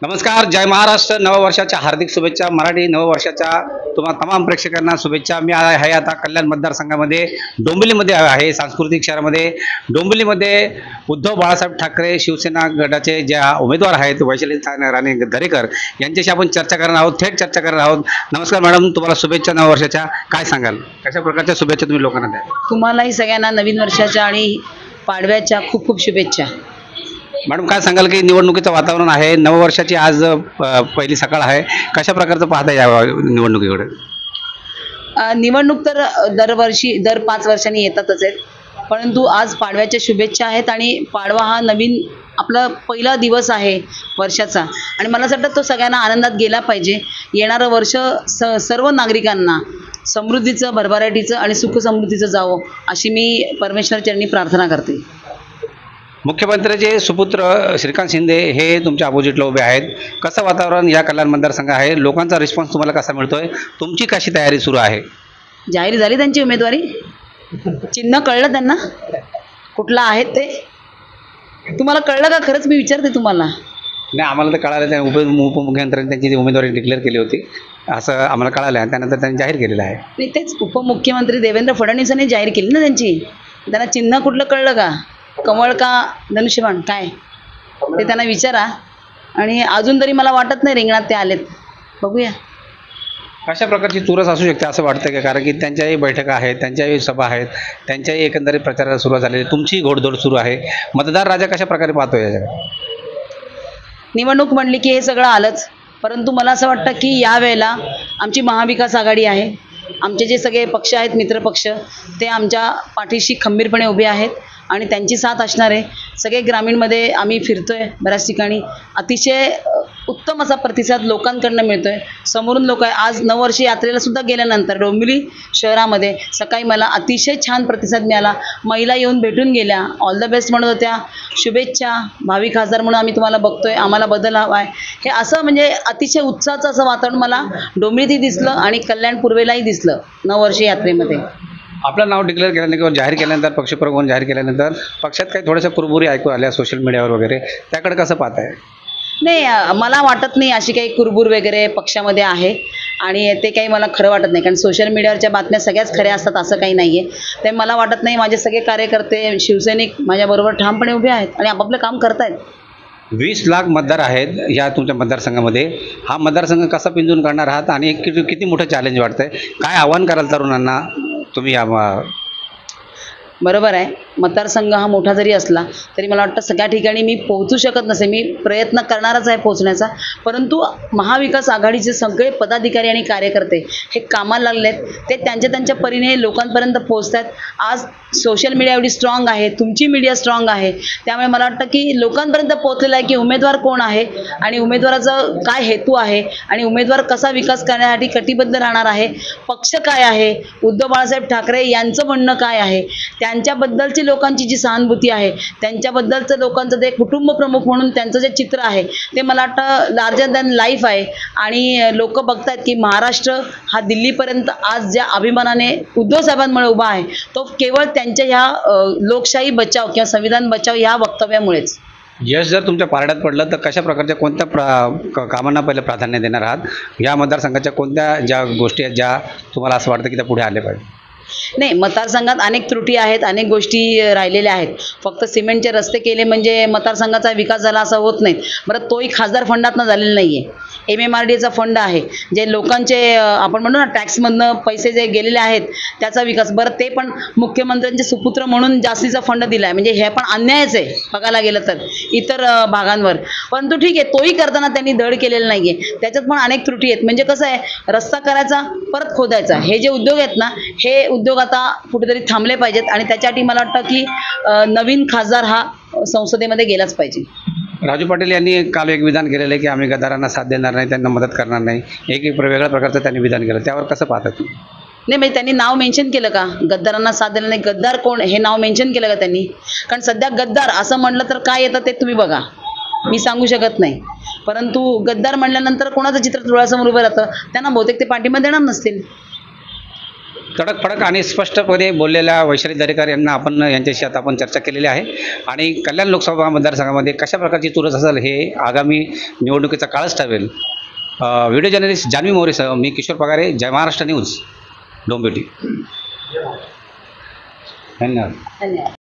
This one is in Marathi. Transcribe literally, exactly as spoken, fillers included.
नमस्कार, जय महाराष्ट्र. नववर्षाच्या हार्दिक शुभेच्छा. मराठी नववर्षाच्या तुम्हा तमाम प्रेक्षकांना शुभेच्छा. मी आहे आता कल्याण मतदारसंघामध्ये डोंबिवलीमध्ये आहे, सांस्कृतिक शहरामध्ये. डोंबिवलीमध्ये उद्धव बाळासाहेब ठाकरे शिवसेना गटाचे ज्या उमेदवार आहेत वैशाली राणे दरेकर यांच्याशी आपण चर्चा करणार आहोत, थेट चर्चा करणार आहोत. नमस्कार मॅडम, तुम्हाला शुभेच्छा नववर्षाच्या. काय सांगाल, कशा प्रकारच्या शुभेच्छा तुम्ही लोकांना द्या? तुम्हालाही सगळ्यांना नवीन वर्षाच्या आणि पाडव्याच्या खूप खूप शुभेच्छा. मॅडम, काय सांगाल की निवडणुकीचं वातावरण आहे, नववर्षाची आज पहिली सकाळ आहे, कशा प्रकारचं पाहता या निवडणुकीकडे? निवडणूक तर दरवर्षी दर पाच वर्षांनी येतातच आहेत, परंतु आज पाडव्याच्या शुभेच्छा आहेत. आणि पाडवा हा नवीन आपला पहिला दिवस आहे वर्षाचा, आणि मला असं वाटतं तो सगळ्यांना आनंदात गेला पाहिजे. येणारं वर्ष स सर्व नागरिकांना समृद्धीचं, भरभराटीचं आणि सुख समृद्धीचं जावं अशी मी परमेश्वरचरणी प्रार्थना करते. मुख्यमंत्र्याचे सुपुत्र श्रीकांत शिंदे हे तुमच्या अपोजिटला उभे आहेत. कसं वातावरण या कल्याण मतदारसंघ आहे? लोकांचा रिस्पॉन्स तुम्हाला कसा मिळतोय? तुमची कशी तयारी सुरू आहे? जाहीर झाली त्यांची उमेदवारी, चिन्ह कळलं त्यांना कुठला आहे ते? तुम्हाला कळलं का? खरंच मी विचारते तुम्हाला. नाही, आम्हाला तर कळालं, त्या उप उपमुख्यमंत्र्यांनी त्यांची उमेदवारी डिक्लेअर केली होती असं आम्हाला कळालं आहे. त्यानंतर त्यांनी जाहीर केलेलं आहे. नाही, तेच उपमुख्यमंत्री देवेंद्र फडणवीसांनी जाहीर केली ना त्यांची. त्यांना चिन्ह कुठलं कळलं का? कमळ का धनुष्यबाण काय ते त्यांना विचारा. आणि अजून तरी मला वाटत नाही रिंगणात ते आलेत. बघूया कशा प्रकारची चुरस असू शकते असं वाटतं का? कारण की त्यांच्याही बैठका आहेत, त्यांच्याही सभा आहेत, त्यांच्याही एकंदरीत प्रचाराला सुरुवात झालेली, तुमची घोडदौड सुरू आहे. मतदार राजा कशा प्रकारे पाहतो या जगात? निवडणूक म्हणली की हे सगळं आलंच, परंतु मला असं वाटतं की यावेळेला आमची महाविकास आघाडी आहे. आमचे जे सगळे पक्ष आहेत, मित्रपक्ष, ते आमच्या पाठीशी खंबीरपणे उभे आहेत आणि त्यांची साथ असणार आहे. सगळे ग्रामीणमध्ये आम्ही फिरतोय, बऱ्याच ठिकाणी अतिशय उत्तम असा प्रतिसाद लोकांकडनं मिळतोय. समोरून लोक आहे. आज नववर्षी यात्रेला सुद्धा गेल्यानंतर डोंबिवली शहरामध्ये सकाळी मला अतिशय छान प्रतिसाद मिळाला. महिला येऊन भेटून गेल्या, ऑल द बेस्ट म्हणत होत्या, शुभेच्छा, भावी खासदार म्हणून आम्ही तुम्हाला बघतोय, आम्हाला बदल हवा आहे. हे असं म्हणजे अतिशय उत्साहाचं असं वातावरण मला डोंबिवलीतही दिसलं आणि कल्याण पूर्वेलाही दिसलं नववर्षी यात्रेमध्ये. आपलं नाव डिक्लेअर केल्यानंतर किंवा जाहीर केल्यानंतर, पक्षप्रमुख म्हणून जाहीर केल्यानंतर पक्षात काही थोड्याशा कुरबुरी ऐकू आल्या सोशल मीडियावर वगैरे, त्याकडे कसं पाहताय? नाही, मला वाटत नाही अशी काही कुरबूर वगैरे पक्षामध्ये आहे, आणि ते काही मला खरं वाटत नाही. कारण सोशल मीडियावरच्या बातम्या सगळ्याच खऱ्या असतात असं काही नाही आहे. ते मला वाटत नाही. माझे सगळे कार्यकर्ते, शिवसैनिक माझ्याबरोबर ठामपणे उभे आहेत आणि आपापलं काम करतायत. वीस लाख मतदार आहेत या तुमच्या मतदारसंघामध्ये. हा मतदारसंघ कसा पिंजून काढणार आहात आणि किती किती मोठं चॅलेंज वाटतंय? काय आव्हान कराल तरुणांना तुम्ही या? बरोबर आहे, मतदारसंघ हा मोठा जरी असला तरी मला वाटतं सगळ्या ठिकाणी मी पोहोचू शकत नसे. मी प्रयत्न करणारच आहे पोहोचण्याचा, परंतु महाविकास आघाडीचे सगळे पदाधिकारी आणि कार्यकर्ते हे कामाला लागलेत. ते त्यांच्या त्यांच्या परीने लोकांपर्यंत पोहोचत आहेत. आज सोशल मीडिया एवढी स्ट्रॉंग आहे, तुमची मीडिया स्ट्रॉंग आहे, त्यामुळे मला वाटतं की लोकांपर्यंत पोहोचलेलं आहे की उमेदवार कोण आहे आणि उमेदवाराचा काय हेतू आहे आणि उमेदवार कसा विकास करण्यासाठी कटिबद्ध राहणार आहे, पक्ष काय आहे, उद्धव बाळासाहेब ठाकरे यांचं म्हणणं काय आहे, त्यांच्याबद्दलची लोकांची जी सहानुभूती आहे, त्यांच्याबद्दलचं लोकांचं ते कुटुंब प्रमुख म्हणून त्यांचं जे चित्र आहे ते मला वाटतं लार्जर दॅन लाईफ आहे. आणि लोक बघतायत की महाराष्ट्र हा दिल्लीपर्यंत आज ज्या अभिमानाने उद्धव साहेबांमुळे उभा आहे तो केवळ त्यांच्या ह्या लोकशाही बचाव किंवा संविधान बचाव ह्या वक्तव्यामुळेच. यश जर तुमच्या पारड्यात पडलं तर कशा प्रकारच्या कोणत्या प्रा कामांना पहिलं प्राधान्य देणार आहात? या मतदारसंघाच्या कोणत्या ज्या गोष्टी आहेत ज्या तुम्हाला असं वाटतं की त्या पुढे आल्या पाहिजे? नाही, मतदारसंघात अनेक त्रुटी आहेत, अनेक गोष्टी राहिलेल्या आहेत. फक्त सिमेंटचे रस्ते केले म्हणजे मतदारसंघाचा विकास झाला असं होत नाही. बरं, तोही खासदार फंडातनं झालेला नाही आहे. एम एम आर डीचा फंड आहे, जे लोकांचे आपण म्हणतो ना टॅक्समधनं पैसे जे गेलेले आहेत त्याचा विकास. बरं, ते पण मुख्यमंत्र्यांचे सुपुत्र म्हणून जास्तीचा फंड दिला आहे, म्हणजे हे पण अन्यायच आहे बघायला गेलं तर इतर भागांवर. परंतु ठीक आहे, तोही करताना त्यांनी धड केलेला नाही आहे. त्याच्यात पण अनेक त्रुटी आहेत. म्हणजे कसं आहे, रस्ता करायचा परत खोदायचा, हे जे उद्योग आहेत ना, हे उद्योग आता कुठेतरी थांबले पाहिजेत. आणि त्याच्यासाठी मला वाटतं की नवीन खासदार हा संसदेमध्ये गेलाच पाहिजे. राजू पाटील यांनी काल एक विधान केलेलं आहे की आम्ही गद्दारांना साथ देणार नाही, त्यांना मदत करणार नाही. एक एक वेगळ्या प्रकारचं त्यांनी विधान केलं, त्यावर कसं पाहतात तुम्ही? नाही, म्हणजे त्यांनी नाव मेन्शन केलं का गद्दारांना साथ देणार नाही? गद्दार कोण हे नाव मेन्शन केलं का त्यांनी? कारण सध्या गद्दार असं म्हटलं तर काय येतं ते तुम्ही बघा, मी सांगू शकत नाही. परंतु गद्दार म्हणल्यानंतर कोणाचं चित्र डोळ्यासमोर उभं राहतं, त्यांना बहुतेक ते पाठिंबा देणार नसतील. कडक फडक आणि स्पष्टपणे बोललेल्या वैशाली दरेकर यांना आपण यांच्याशी आता आपण चर्चा केलेली आहे आणि कल्याण लोकसभा मतदारसंघामध्ये कशा प्रकारची चुरस असेल हे आगामी निवडणुकीचा काळच ठरवेल. व्हिडिओ जर्नलिस्ट जान्हवी मोरेसह मी किशोर पगारे, जय महाराष्ट्र न्यूज, डोंबिवली. धन्यवाद. धन्यवाद.